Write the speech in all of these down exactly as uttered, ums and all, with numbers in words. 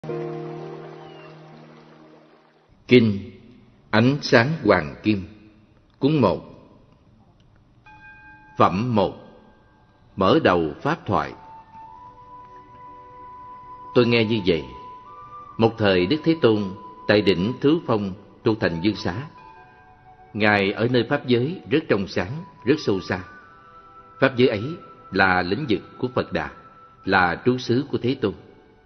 Kinh Ánh Sáng Hoàng Kim, Cuốn một. Phẩm một. Mở đầu Pháp thoại. Tôi nghe như vậy: một thời Đức Thế Tôn tại đỉnh Thứ Phong thuộc thành Dương Xá. Ngài ở nơi pháp giới rất trong sáng, rất sâu xa. Pháp giới ấy là lĩnh vực của Phật Đà, là trú xứ của Thế Tôn.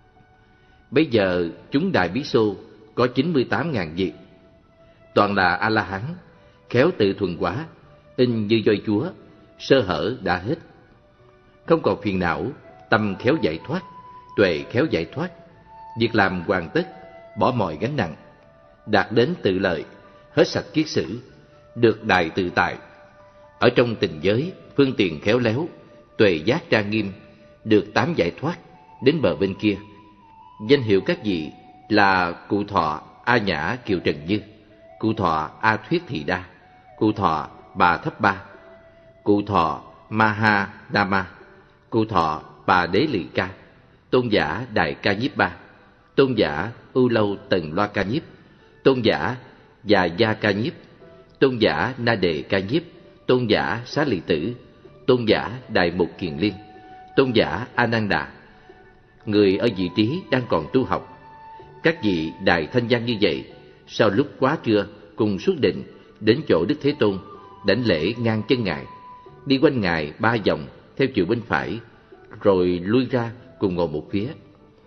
Bây giờ chúng Đại Bí Xô có chín mươi tám ngàn vị, toàn là A-la-hán, khéo tự thuần hóa, in như voi chúa, sơ hở đã hết. Không còn phiền não, tâm khéo giải thoát, tuệ khéo giải thoát, việc làm hoàn tất, bỏ mọi gánh nặng, đạt đến tự lợi, hết sạch kiết sử, được đại tự tại. Ở trong tình giới, phương tiện khéo léo, tuệ giác trang nghiêm, được tám giải thoát, đến bờ bên kia. Danh hiệu các vị là Cụ Thọ A Nhã Kiều Trần Như, Cụ Thọ A Thuyết Thị Đa, Cụ Thọ Bà Thấp Ba, Cụ Thọ Ma Ha Đa Ma, Cụ Thọ Bà Đế Lị Ca, Tôn giả Đại Ca Nhiếp Ba, Tôn giả Ưu Lâu Tần Loa Ca Nhiếp, Tôn giả Già Gia Ca Nhiếp, Tôn giả Na Đề Ca Nhiếp, Tôn giả Xá利Tử, Tôn giả Đại Mục Kiền Liên, Tôn giả A Nan Đà. Người ở vị trí đang còn tu học. Các vị đại thanh văn như vậy, sau lúc quá trưa cùng xuất định đến chỗ Đức Thế Tôn, đảnh lễ ngang chân Ngài, đi quanh Ngài ba vòng theo chiều bên phải, rồi lui ra cùng ngồi một phía.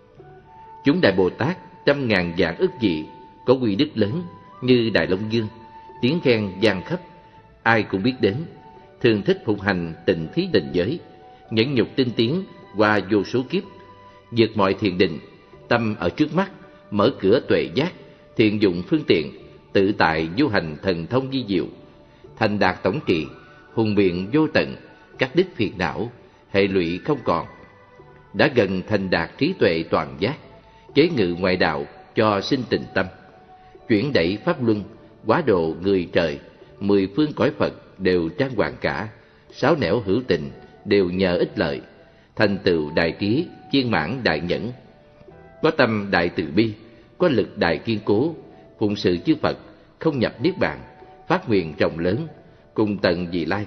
Chúng Đại Bồ Tát trăm ngàn vạn ức vị, có quy đức lớn như Đại Long Dương, tiếng khen vang khắp, ai cũng biết đến, thường thích phụng hành tịnh thí định giới, nhẫn nhục tinh tiến qua vô số kiếp, vượt mọi thiền định, tâm ở trước mắt, mở cửa tuệ giác, thiện dụng phương tiện, tự tại vô hành thần thông vi diệu, thành đạt tổng trị, hùng biện vô tận, cắt đứt phiền não, hệ lụy không còn, đã gần thành đạt trí tuệ toàn giác, chế ngự ngoại đạo cho sinh tình tâm, chuyển đẩy pháp luân, quá độ người trời, mười phương cõi Phật đều trang hoàng cả, sáu nẻo hữu tình đều nhờ ích lợi, thành tựu đại trí, viên mãn đại nhẫn, có tâm đại từ bi, có lực đại kiên cố, phụng sự chư Phật, không nhập niết bàn, phát nguyện rộng lớn, cùng tận vị lai.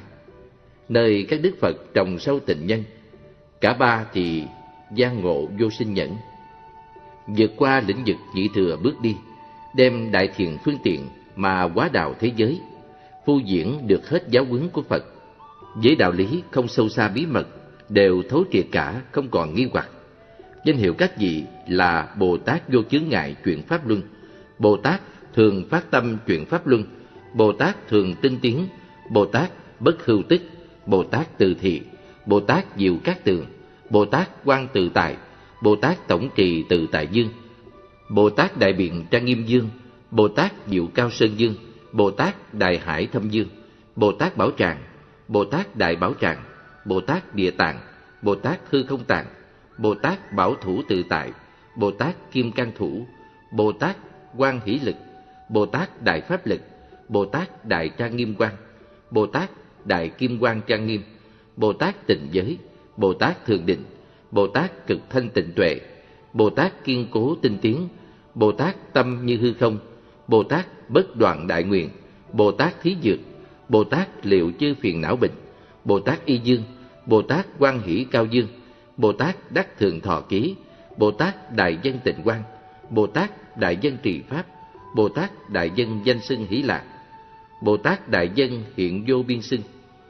Nơi các đức Phật trồng sâu tình nhân, cả ba thì gian ngộ vô sinh nhẫn, vượt qua lĩnh vực nhị thừa bước đi, đem đại thiền phương tiện mà hóa đạo thế giới, phu diễn được hết giáo huấn của Phật. Với đạo lý không sâu xa bí mật, đều thấu triệt cả, không còn nghi hoặc. Danh hiệu các vị là Bồ Tát vô chướng ngại chuyển pháp luân, Bồ Tát thường phát tâm chuyển pháp luân, Bồ Tát thường tinh tiến, Bồ Tát bất hưu tích, Bồ Tát từ thị, Bồ Tát diệu cát tường, Bồ Tát quan tự tại, Bồ Tát tổng trì tự tại dương, Bồ Tát đại biện trang nghiêm dương, Bồ Tát diệu cao sơn dương, Bồ Tát đại hải thâm dương, Bồ Tát bảo tràng, Bồ Tát đại bảo tràng, Bồ Tát địa tạng, Bồ Tát hư không tạng, Bồ Tát bảo thủ tự tại, Bồ Tát kim cang thủ, Bồ Tát quan hỷ lực, Bồ Tát đại pháp lực, Bồ Tát đại trang nghiêm quang, Bồ Tát đại kim quang trang nghiêm, Bồ Tát tịnh giới, Bồ Tát thường định, Bồ Tát cực thanh tịnh tuệ, Bồ Tát kiên cố tinh tiến, Bồ Tát tâm như hư không, Bồ Tát bất đoạn đại nguyện, Bồ Tát thí dược, Bồ Tát liệu chư phiền não bệnh, Bồ Tát y dương, Bồ Tát quan hỷ cao dương, Bồ Tát đắc thường thọ ký, Bồ Tát đại dân tịnh quang, Bồ Tát đại dân trì pháp, Bồ Tát đại dân danh xưng hỷ lạc, Bồ Tát đại dân hiện vô biên xưng,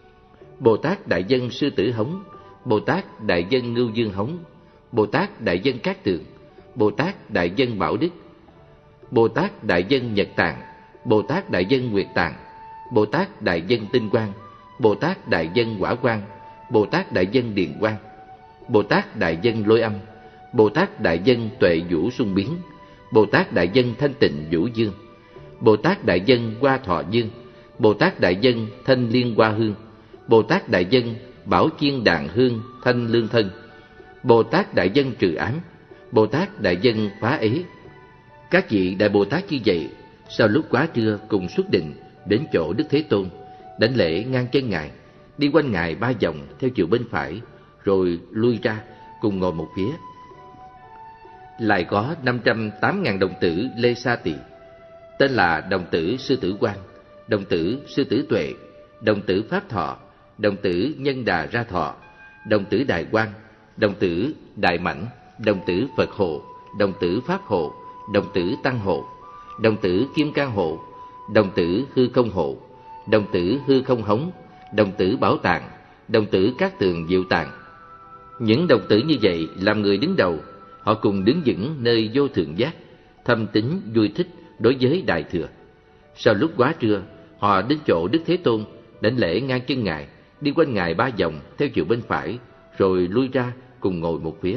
Bồ Tát đại dân sư tử hống, Bồ Tát đại dân ngưu dương hống, Bồ Tát đại dân cát tường, Bồ Tát đại dân bảo đức, Bồ Tát đại dân nhật tạng, Bồ Tát đại dân nguyệt tạng, Bồ Tát đại dân tinh quang, Bồ Tát đại dân hỏa quang, Bồ Tát đại dân điền quang, Bồ Tát đại dân lôi âm, Bồ Tát đại dân tuệ vũ sung biến, Bồ Tát đại dân thanh tịnh vũ dương, Bồ Tát đại dân hoa thọ dương, Bồ Tát đại dân thanh liên hoa hương, Bồ Tát đại dân bảo chiên đàn hương thanh lương thân, Bồ Tát đại dân trừ ám, Bồ Tát đại dân phá ế. Các vị Đại Bồ Tát như vậy, sau lúc quá trưa cùng xuất định đến chỗ Đức Thế Tôn, đảnh lễ ngang chân Ngài, đi quanh Ngài ba vòng theo chiều bên phải, rồi lui ra cùng ngồi một phía. Lại có năm trăm tám nghìn đồng tử Lê Sa Tỳ, tên là đồng tử Sư Tử Quang, đồng tử Sư Tử Tuệ, đồng tử Pháp Thọ, đồng tử Nhân Đà Ra Thọ, đồng tử Đại Quang, đồng tử Đại Mãnh, đồng tử Phật Hộ, đồng tử Pháp Hộ, đồng tử Tăng Hộ, đồng tử Kim Cang Hộ, đồng tử Hư Không Hộ, đồng tử Hư Không Hống, đồng tử Bảo Tàng, đồng tử Cát Tường Diệu Tàng. Những đồng tử như vậy làm người đứng đầu, họ cùng đứng vững nơi vô thượng giác, thâm tín vui thích đối với Đại Thừa. Sau lúc quá trưa, họ đến chỗ Đức Thế Tôn, đảnh lễ ngang chân Ngài, đi quanh Ngài ba vòng theo chiều bên phải, rồi lui ra cùng ngồi một phía.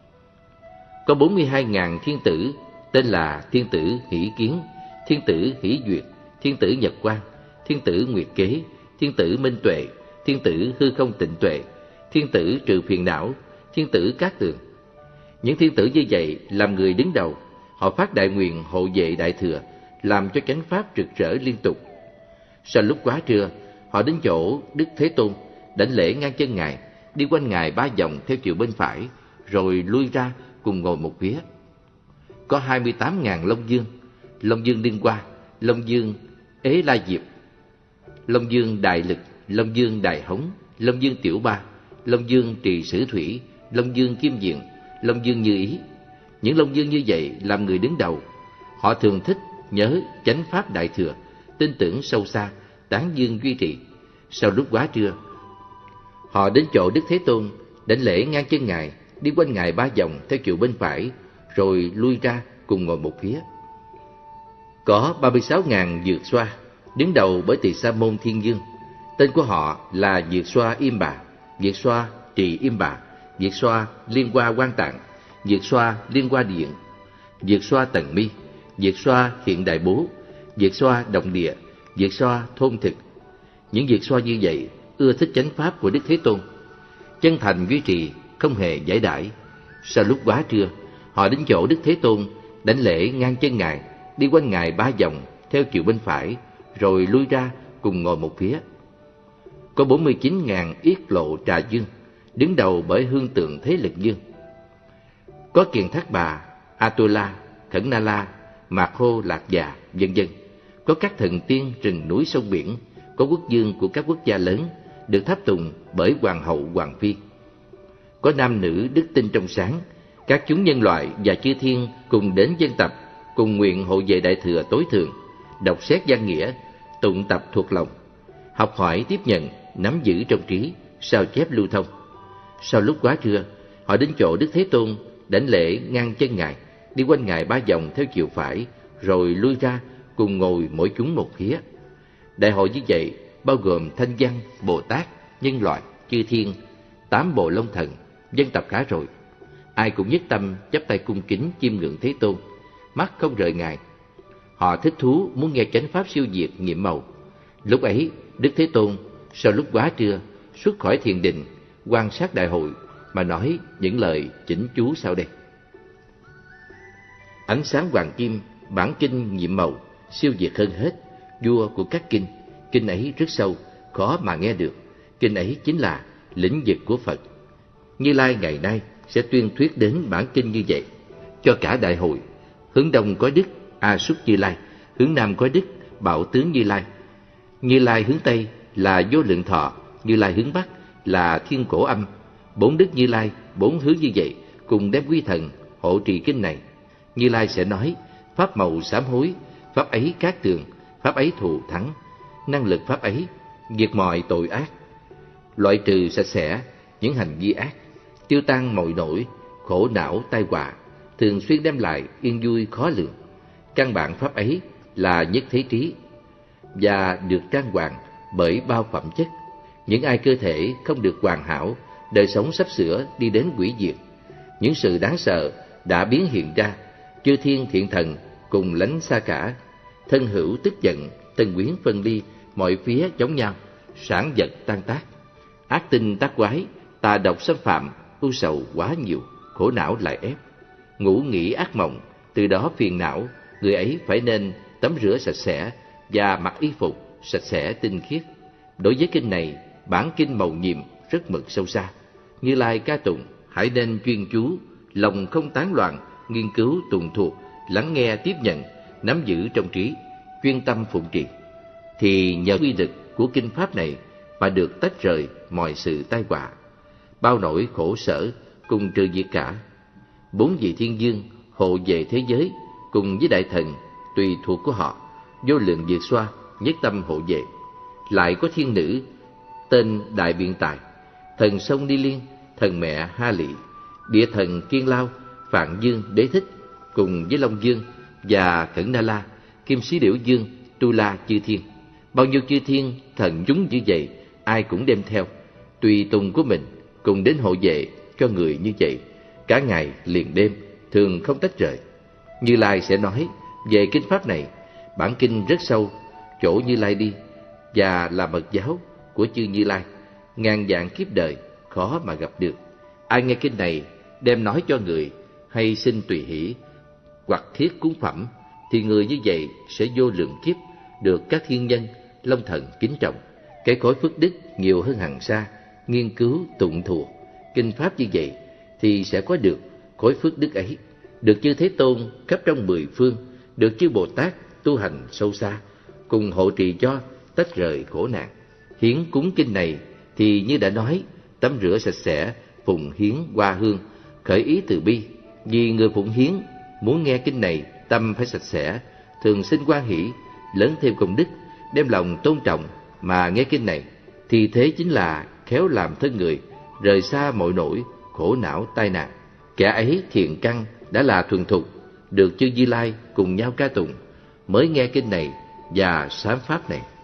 Có bốn mươi hai nghìn thiên tử, tên là thiên tử Hỷ Kiến, thiên tử Hỷ Duyệt, thiên tử Nhật Quang, thiên tử Nguyệt Kế, thiên tử Minh Tuệ, thiên tử Hư Không Tịnh Tuệ, thiên tử Trừ Phiền Não, thiên tử Cát Tường. Những thiên tử như vậy làm người đứng đầu, họ phát đại nguyện hộ vệ Đại Thừa, làm cho chánh pháp rực rỡ liên tục. Sau lúc quá trưa, họ đến chỗ Đức Thế Tôn, đảnh lễ ngang chân Ngài, đi quanh Ngài ba vòng theo chiều bên phải, rồi lui ra cùng ngồi một phía. Có hai mươi tám nghìn Long Dương, Long Dương Liên Hoa, Long Dương Ế La Diệp, Long Dương Đại Lực, Long Dương Đại Hống, Long Dương Tiểu Ba, Long Dương Trì Sử Thủy, Long Dương Kim Diện, Long Dương Như Ý. Những Long Dương như vậy làm người đứng đầu, họ thường thích nhớ chánh pháp Đại Thừa, tin tưởng sâu xa, tán dương duy trì. Sau lúc quá trưa, họ đến chỗ Đức Thế Tôn, đảnh lễ ngang chân Ngài, đi quanh Ngài ba vòng theo chiều bên phải, rồi lui ra cùng ngồi một phía. Có ba mươi sáu nghìn Dược Xoa, đứng đầu bởi Tỳ Sa Môn Thiên Dương. Tên của họ là Dược Xoa Im Bà, Dược Xoa Trì Im Bà, Dược Xoa Liên Hoa Quan Tạng, Dược Xoa Liên Hoa Điện, Dược Xoa Tần Mi, Dược Xoa Hiện Đại Bố, Dược Xoa Động Địa, Dược Xoa Thôn Thực. Những Dược Xoa như vậy ưa thích chánh pháp của Đức Thế Tôn, chân thành duy trì, không hề giải đãi. Sau lúc quá trưa, họ đến chỗ Đức Thế Tôn, đảnh lễ ngang chân Ngài, đi quanh Ngài ba vòng theo chiều bên phải, rồi lui ra cùng ngồi một phía. Có bốn mươi chín nghìn Yết Lộ Trà Dương, đứng đầu bởi Hương Tượng Thế Lực Dương. Có Kiền Thác Bà, Atula, Khẩn Na La, Mạc Hô Lạc Già, vân vân. Có các thần tiên rừng núi sông biển, có quốc vương của các quốc gia lớn, được tháp tùng bởi hoàng hậu hoàng phi. Có nam nữ đức tin trong sáng, các chúng nhân loại và chư thiên cùng đến dân tập, cùng nguyện hộ vệ Đại Thừa tối thượng, đọc xét văn nghĩa, tụng tập thuộc lòng, học hỏi tiếp nhận, nắm giữ trong trí, sao chép lưu thông. Sau lúc quá trưa, họ đến chỗ Đức Thế Tôn, đảnh lễ ngang chân Ngài, đi quanh Ngài ba vòng theo chiều phải, rồi lui ra cùng ngồi mỗi chúng một phía. Đại hội như vậy bao gồm Thanh Văn, Bồ Tát, nhân loại, chư thiên, tám bộ Long Thần, dân tập khá rồi. Ai cũng nhất tâm chắp tay cung kính chiêm ngưỡng Thế Tôn, mắt không rời Ngài. Họ thích thú muốn nghe chánh pháp siêu diệt nhiệm màu. Lúc ấy, Đức Thế Tôn sau lúc quá trưa xuất khỏi thiền định, quan sát đại hội mà nói những lời chỉnh chú sau đây. Ánh sáng hoàng kim, bản kinh nhiệm màu, siêu diệt hơn hết, vua của các kinh. Kinh ấy rất sâu, khó mà nghe được. Kinh ấy chính là lĩnh vực của Phật. Như Lai ngày nay sẽ tuyên thuyết đến bản kinh như vậy cho cả đại hội. Hướng đông có Đức A Súc Như Lai, hướng nam có Đức Bảo Tướng Như Lai. Như Lai hướng tây là Vô Lượng Thọ, Như Lai hướng bắc là Thiên Cổ Âm. Bốn Đức Như Lai, bốn hướng như vậy cùng đem quy thần hộ trì kinh này. Như Lai sẽ nói pháp màu sám hối, pháp ấy cát tường, pháp ấy thù thắng, năng lực pháp ấy diệt mọi tội ác, loại trừ sạch sẽ những hành vi ác, tiêu tan mọi nỗi khổ não tai họa, thường xuyên đem lại yên vui khó lường. Căn bản pháp ấy là nhất thế trí và được trang hoàng bởi bao phẩm chất. Những ai cơ thể không được hoàn hảo, đời sống sắp sửa đi đến hủy diệt. Những sự đáng sợ đã biến hiện ra, chư thiên thiện thần cùng lánh xa cả, thân hữu tức giận, tân quyến phân ly, mọi phía chống nhau, sản vật tan tác, ác tinh tác quái, tà độc xâm phạm, ưu sầu quá nhiều, khổ não lại ép, ngủ nghỉ ác mộng, từ đó phiền não. Người ấy phải nên tắm rửa sạch sẽ và mặc y phục sạch sẽ tinh khiết. Đối với kinh này, bản kinh mầu nhiệm rất mực sâu xa. Như Lai ca tụng hãy nên chuyên chú, lòng không tán loạn, nghiên cứu tùng thuộc, lắng nghe tiếp nhận, nắm giữ trong trí, chuyên tâm phụng trì, thì nhờ uy lực của kinh pháp này mà được tách rời mọi sự tai họa, bao nỗi khổ sở cùng trừ diệt cả. Bốn vị thiên dương hộ vệ thế giới cùng với đại thần tùy thuộc của họ, vô lượng diệt xoa nhất tâm hộ vệ. Lại có thiên nữ tên Đại Biện Tài, thần sông Ni Liên, thần mẹ Ha Lị, địa thần Kiên Lao, Phạn Dương Đế Thích cùng với Long Dương và Cẩn Na La, Kim Sĩ Điểu Dương, Tu La chư thiên. Bao nhiêu chư thiên thần chúng như vậy, ai cũng đem theo tùy tùng của mình cùng đến hộ vệ cho người như vậy, cả ngày liền đêm, thường không tách rời. Như Lai sẽ nói về kinh pháp này. Bản kinh rất sâu, chỗ Như Lai đi và là mật giáo của chư Như Lai, ngàn vạn kiếp đời khó mà gặp được. Ai nghe kinh này đem nói cho người, hay xin tùy hỷ hoặc thiết cúng phẩm, thì người như vậy sẽ vô lượng kiếp được các thiên nhân, long thần kính trọng. Cái khối phước đức nhiều hơn hằng sa, nghiên cứu tụng thuộc kinh pháp như vậy thì sẽ có được khối phước đức ấy, được chư Thế Tôn khắp trong mười phương, được chư Bồ Tát tu hành sâu xa cùng hộ trì cho, tách rời khổ nạn. Hiến cúng kinh này thì như đã nói, tắm rửa sạch sẽ, phụng hiến hoa hương, khởi ý từ bi. Vì người phụng hiến muốn nghe kinh này, tâm phải sạch sẽ, thường sinh hoan hỷ, lớn thêm công đức, đem lòng tôn trọng mà nghe kinh này, thì thế chính là khéo làm thân người rời xa mọi nỗi khổ não tai nạn. Kẻ ấy thiện căn đã là thuần thục, được chư Như Lai cùng nhau ca tụng, mới nghe kinh này và sám pháp này.